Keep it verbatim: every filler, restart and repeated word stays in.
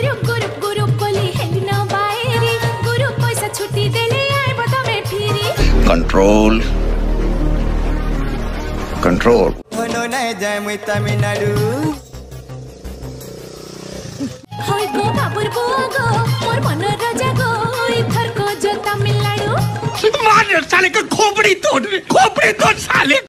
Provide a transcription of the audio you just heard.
गुरु गुरु गुरु बोली हेली ना बायरी गुरु पैसा छुट्टी देले आए बता मैं फिरी कंट्रोल कंट्रोल होनो नहीं जाए मुई तमिलनाडु होय गो बाबुर गो गो मोर मन राजा गो इधर को जो तमिलनाडु मार साले का खोपड़ी तोड़ खोपड़ी तोड़ साले।